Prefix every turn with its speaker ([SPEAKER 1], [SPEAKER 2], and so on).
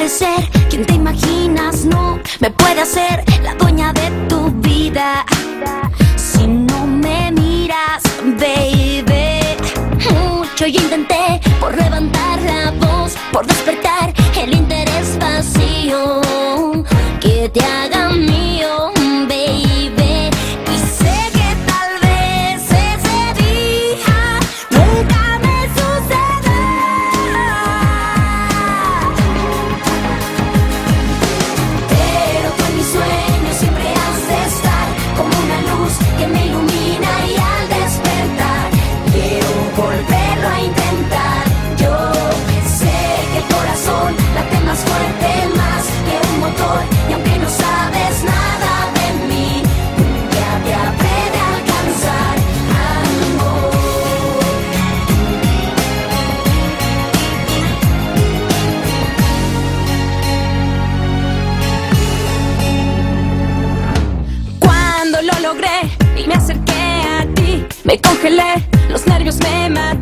[SPEAKER 1] parecer quien te imaginas no me puede hacer la dueña de tu vida si no me miras, baby. Mucho yo intenté por levantar la voz, por despertar el interés vacío que te haga mío, baby. Y sé que tal vez ese día nunca me suceda, pero tú en mis sueños siempre has de estar como una luz que me ilumina, y al despertar quiero volverlo a intentar. Yo sé que el corazón late más fuerte, más que un motor, y aunque no sabes nada de mí, ya te habré de alcanzar, amor. Cuando lo logré y me acerqué a ti, me congelé, los nervios me mataron.